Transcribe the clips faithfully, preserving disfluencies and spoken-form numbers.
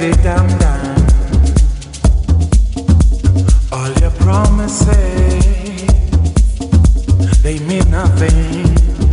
dum dum. All your promises, they mean nothing.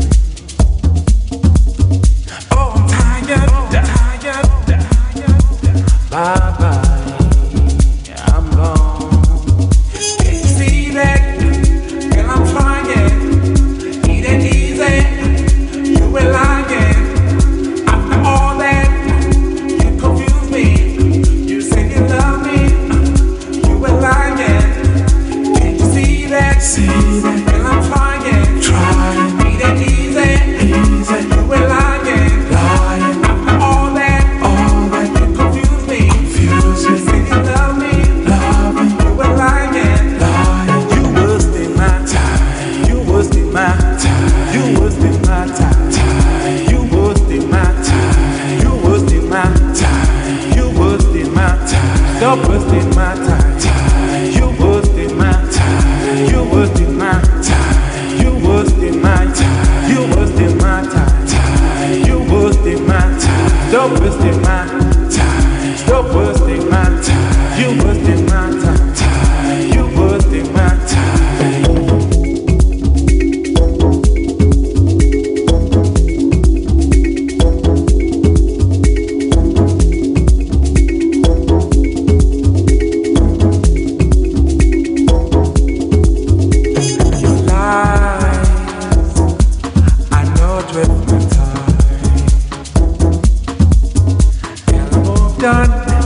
Oh, I'm tired, tired, tired. Bye bye, I'm gone. Can you see that? Girl, I'm trying. Eat it easy. You were lying. After all that, you confused me. You said you love me. You were lying. Can you see that? See that? Girl, I'm trying. Trying. Eat it easy. Easy. You were lying. Lying. After all that, all that, you confused me. Confused me. You said you love me. Love me. You were lying. Lying. You wasted my time. You wasted my time. You wasted my time. You wasted my time. You wasted my time. You wasted my time. Stop wasting my time. You wasted my time. You wasted my time. You wasted my time. You wasted my time. You wasted my time. Stop wasting my time. Stop wasting my time. You wasted my time. You wasted my time. Done.